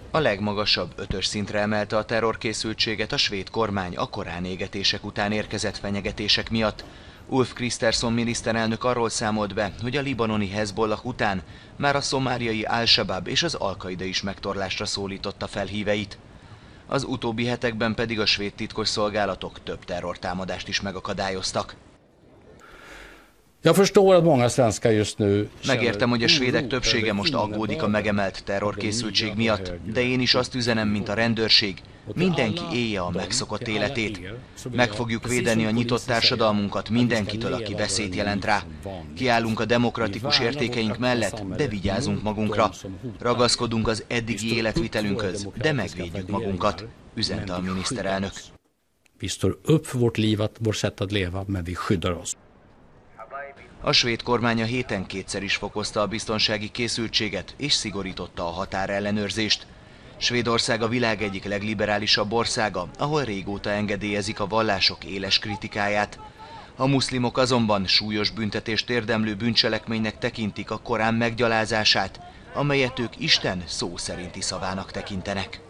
A legmagasabb 5-ös szintre emelte a terrorkészültséget a svéd kormány a korán égetések után érkezett fenyegetések miatt. Ulf Kristersson miniszterelnök arról számolt be, hogy a libanoni Hezbollah után már a szomáliai Al-Shabaab és az Al-Qaida is megtorlásra szólította fel híveit. Az utóbbi hetekben pedig a svéd titkosszolgálatok több terrortámadást is megakadályoztak. Megértem, hogy a svédek többsége most aggódik a megemelt terrorkészültség miatt, de én is azt üzenem, mint a rendőrség, mindenki élje a megszokott életét. Meg fogjuk védeni a nyitott társadalmunkat mindenkitől, aki veszélyt jelent rá. Kiállunk a demokratikus értékeink mellett, de vigyázunk magunkra. Ragaszkodunk az eddigi életvitelünkhöz, de megvédjük magunkat, üzente a miniszterelnök. Vi står upp för vårt liv, vårt sätt att leva, men vi skyddar oss. A svéd kormány a héten kétszer is fokozta a biztonsági készültséget és szigorította a határellenőrzést. Svédország a világ egyik legliberálisabb országa, ahol régóta engedélyezik a vallások éles kritikáját. A muszlimok azonban súlyos büntetést érdemlő bűncselekménynek tekintik a Korán meggyalázását, amelyet ők Isten szó szerinti szavának tekintenek.